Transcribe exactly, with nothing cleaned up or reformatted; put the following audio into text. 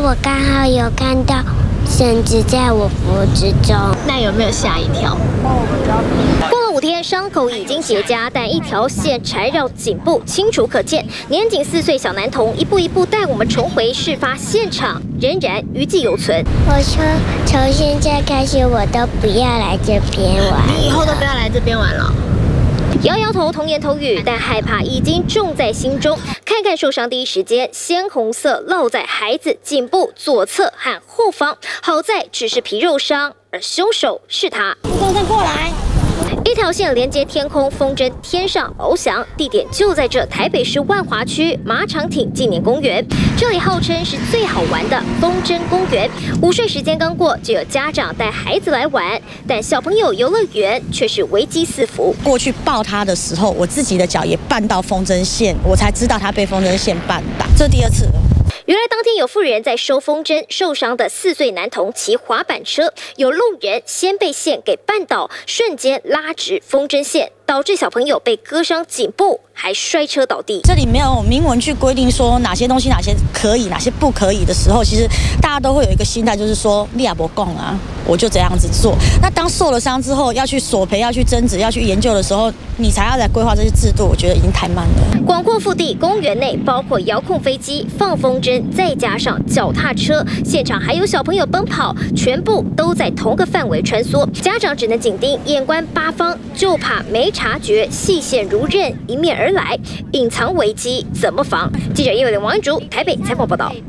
我刚好有看到绳子在我脖子中。 那有没有吓一跳？ 过了五天，伤口已经结痂，但一条线缠绕颈部，清楚可见。年仅四岁小男童一步一步带我们重回事发现场，仍然余悸犹存。 我说，从现在开始，我都不要来这边玩。 你以后都不要来这边玩了。 摇摇头，童言童语，但害怕已经种在心中。看看受伤第一时间，鲜红色烙在孩子颈部左侧和后方。好在只是皮肉伤，而凶手是他。 先生过来。 一条线连接天空，风筝天上翱翔，地点就在这台北市万华区马场町纪念公园。这里号称是最好玩的风筝公园。午睡时间刚过，就有家长带孩子来玩，但小朋友游乐园却是危机四伏。 过去抱他的时候，我自己的脚也绊到风筝线，我才知道他被风筝线绊倒，这第二次了。 原来当天有妇人在收风筝，受伤的四岁男童骑滑板车，有路人先被线给绊倒，瞬间拉直风筝线，导致小朋友被割伤颈部，还摔车倒地。 这里没有明文去规定说哪些东西哪些可以，哪些不可以的时候，其实大家都会有一个心态，就是说利亚伯贡啊，我就这样子做。那当受了伤之后，要去索赔、要去争执、要去研究的时候，你才要来规划这些制度，我觉得已经太慢了。 广阔腹地，公园内包括遥控飞机、放风筝。 再加上脚踏车，现场还有小朋友奔跑，全部都在同个范围穿梭。家长只能紧盯，眼观八方，就怕没察觉，细线如刃迎面而来，隐藏危机怎么防？记者叶伟玲、王安竹台北采访报道。